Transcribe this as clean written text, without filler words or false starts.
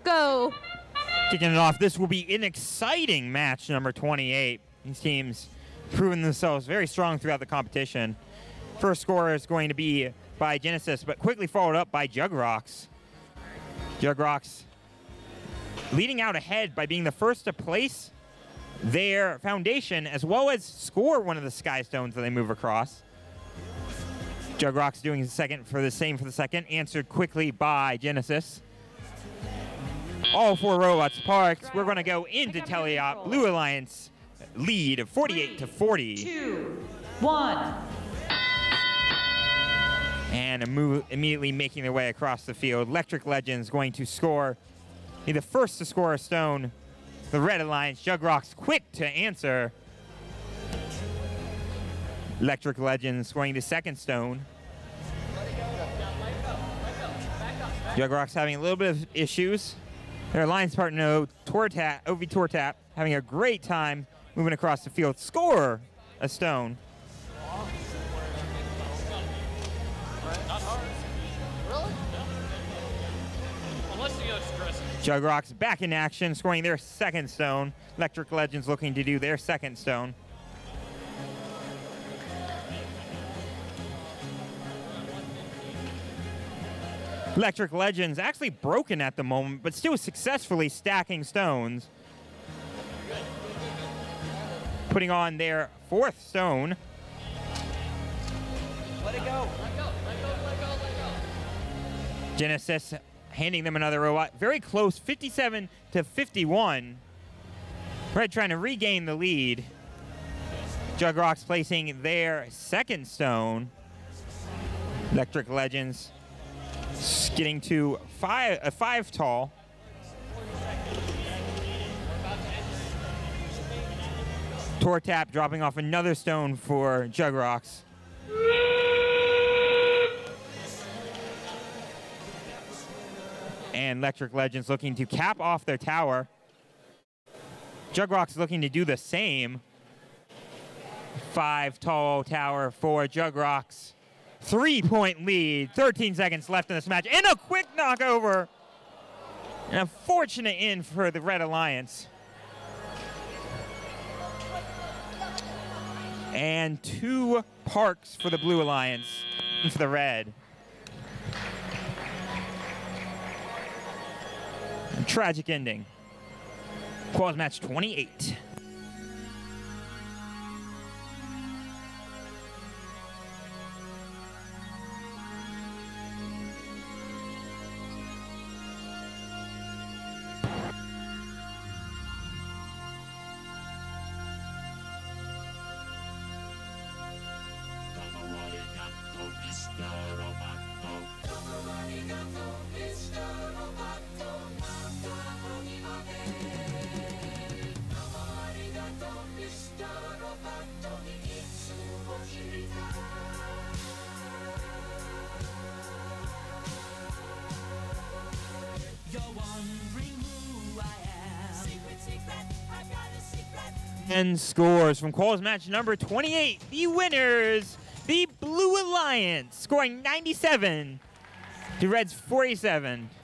go. Kicking it off, this will be an exciting match, number 28. These teams proving themselves very strong throughout the competition. First score is going to be by Genesis, but quickly followed up by Jugrox. Jugrox leading out ahead by being the first to place their foundation as well as score one of the Sky Stones that they move across. Jugrox doing the same for the second, answered quickly by Genesis. All 4 robots parked. We're going to go into Teleop. Blue Alliance lead of 48 to 40. 2, 1. And immediately making their way across the field. Electric Legends going to score, be the first to score a stone. The Red Alliance, Jugrox quick to answer. Electric Legends scoring the second stone. Jugrox having a little bit of issues. Their alliance partner, OV Tortap, having a great time moving across the field. Score a stone. Jugrox back in action, scoring their second stone. Electric Legends looking to do their second stone. Electric Legends actually broken at the moment, but still successfully stacking stones. Putting on their fourth stone. Let it go. Genesis handing them another robot. Very close, 57 to 51. Red trying to regain the lead. Jugrox placing their second stone. Electric Legends getting to a 5 tall. Tortap dropping off another stone for Jugrox. And Electric Legends looking to cap off their tower. Jugrox looking to do the same. 5 tall tower for Jugrox. 3-point lead, 13 seconds left in this match, and a quick knockover. And a fortunate in for the Red Alliance. And 2 parks for the Blue Alliance, and for the Red. A tragic ending. Quals match 28. And scores from Quals match number 28. The winners, the Blue Alliance, scoring 97 to Red's 47.